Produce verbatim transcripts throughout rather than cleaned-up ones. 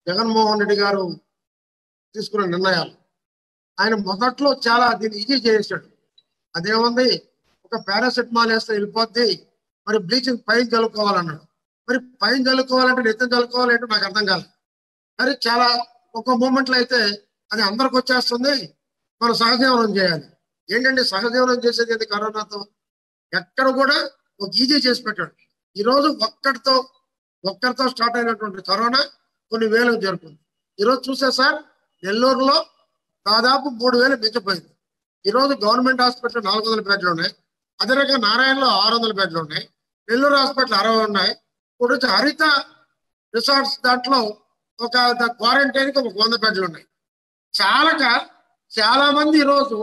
జగన్మోహన్ రెడ్డి గారు తీసుకున్న నిర్ణయాలు ఆయన మొదట్లో చాలా దీన్ని ఈజీ చేసాడు. అదేముంది, ఒక పారాసెటమాల్ వేస్తే వెళ్ళిపోద్ది, మరి బ్లీచింగ్ పైన చల్లుకోవాలన్నాడు. మరి పైన చల్లుకోవాలంటే నెత్తిన చల్లుకోవాలంటే నాకు అర్థం కాలేదు. మరి చాలా ఒక మూమెంట్లో అయితే అది అందరికి వచ్చేస్తుంది, మనం సహజీవనం చేయాలి. ఏంటంటే సహజీవనం చేసేది అది కరోనాతో ఎక్కడ కూడా ఒక ఈజీ చేసి పెట్టాడు. ఈరోజు ఒక్కడితో ఒక్కరితో స్టార్ట్ అయినటువంటి కరోనా కొన్ని వేలకు జరుగుతుంది. ఈరోజు చూసే సార్, నెల్లూరులో దాదాపు మూడు వేలు మించిపోయింది. ఈరోజు గవర్నమెంట్ హాస్పిటల్ నాలుగు వందల బెడ్లు ఉన్నాయి. అదే రకంగా నారాయణలో ఆరు వందల బెడ్లు ఉన్నాయి. నెల్లూరు హాస్పిటల్ అరవై ఉన్నాయి. ఇప్పుడు హరిత రిసార్ట్స్ దాంట్లో ఒక క్వారంటైన్కి ఒక వంద బెడ్లు ఉన్నాయి. చాలక చాలా మంది ఈరోజు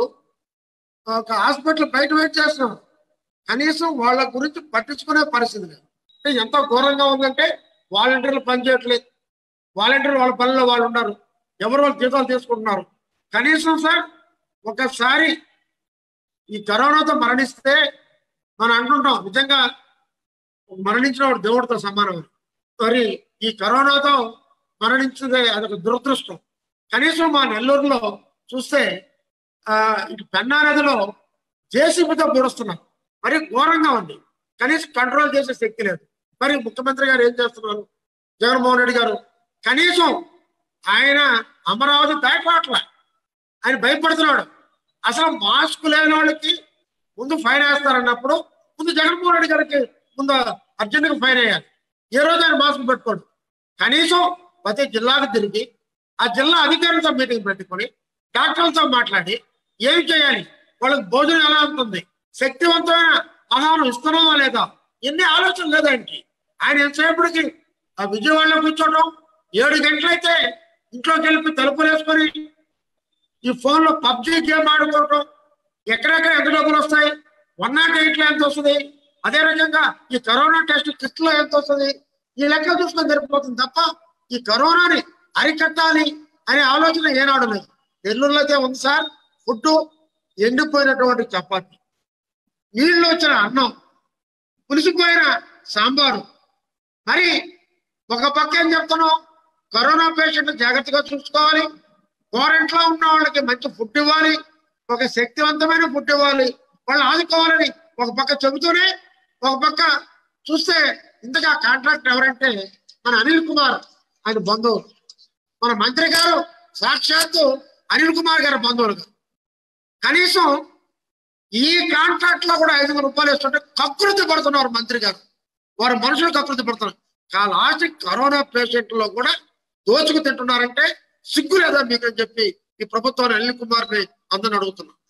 ఒక హాస్పిటల్ బయట వెయిట్ చేస్తున్నారు. కనీసం వాళ్ళ గురించి పట్టించుకునే పరిస్థితి లేదు. ఎంత ఘోరంగా ఉందంటే వాలంటీర్లు పనిచేయట్లేదు. వాలంటీర్లు వాళ్ళ పనిలో వాళ్ళు ఉన్నారు, ఎవరు వాళ్ళు జీతాలు తీసుకుంటున్నారు. కనీసం సార్ ఒకసారి ఈ కరోనాతో మరణిస్తే మనం అంటుంటాం నిజంగా మరణించిన వాడు దేవుడితో సమానం. మరి ఈ కరోనాతో మరణించదే అదొక దురదృష్టం. కనీసం మా నెల్లూరులో చూస్తే ఆ ఇటు పెన్నా నదిలో జేసీబీతో పూడుస్తున్నారు. మరి ఘోరంగా ఉంది. కనీసం కంట్రోల్ చేసే శక్తి లేదు. మరి ముఖ్యమంత్రి గారు ఏం చేస్తున్నారు? జగన్మోహన్ రెడ్డి గారు కనీసం ఆయన అమరావతి దాటిపోవట్ల, ఆయన భయపడుతున్నాడు. అసలు మాస్క్ లేని వాళ్ళకి ముందు ఫైన్ వేస్తారన్నప్పుడు ముందు జగన్మోహన్ రెడ్డి గారికి ముందు అర్జెంటుగా ఫైన్ వేయాలి. ఏ రోజు ఆయన మాస్క్ పెట్టుకోడు. కనీసం ప్రతి జిల్లాకు తిరిగి ఆ జిల్లా అధికారులతో మీటింగ్ పెట్టుకొని డాక్టర్లతో మాట్లాడి ఏం చేయాలి, వాళ్ళకి భోజనం ఎలా ఉంటుంది, శక్తివంతమైన ఆహారం ఇస్తున్నామా లేదా, ఎన్ని ఆలోచన లేదు ఆయనకి. ఆయన ఎంతసేపటికి ఆ విజయవాడలో కూర్చోవడం, ఏడు గంటలైతే ఇంట్లోకి వెళ్ళి తలుపులు వేసుకొని ఈ ఫోన్లో పబ్జీ గేమ్ ఆడుకోవటం, ఎక్కడెక్కడ ఎంత డబ్బులు వస్తాయి, వన్ నాట్ ఎయిట్లో ఎంత వస్తుంది, అదే రకంగా ఈ కరోనా టెస్ట్ కిట్లో ఎంత వస్తుంది, ఈ లెక్క చూసుకొని సరిపోతుంది తప్ప ఈ కరోనాని అరికట్టాలి అనే ఆలోచన ఏనాడు లేదు. నెల్లూరులో అయితే ఉంది సార్, ఫుడ్ ఎండిపోయినటువంటి చపాతి, నీళ్ళు వచ్చిన అన్నం, పులిసిపోయిన సాంబారు. మరి ఒక పక్క ఏం చెప్తున్నాం, కరోనా పేషెంట్లు జాగ్రత్తగా చూసుకోవాలి, క్వారంటైన్లో ఉన్న వాళ్ళకి మంచి ఫుడ్ ఇవ్వాలి, ఒక శక్తివంతమైన ఫుడ్ ఇవ్వాలి, వాళ్ళు ఆదుకోవాలని ఒక పక్క చెబుతూనే ఒక పక్క చూస్తే ఇంతగా కాంట్రాక్ట్ ఎవరంటే మన అనిల్ కుమార్, ఆయన బంధువులు. మన మంత్రి గారు సాక్షాత్తు అనిల్ కుమార్ గారి బంధువులు. కనీసం ఈ కాంట్రాక్ట్ లో కూడా ఐదు వందల రూపాయలు ఇస్తుంటే కకృతి పడుతున్నారు మంత్రి గారు. వారు మనుషులు కకృతి పడుతున్నారు. లాస్ట్ కరోనా పేషెంట్లో కూడా దోచుకు తింటున్నారంటే సిగ్గు లేదా మీకు అని చెప్పి ఈ ప్రభుత్వాన్ని అనిల్ కుమార్ ని అందరిని అడుగుతున్నారు.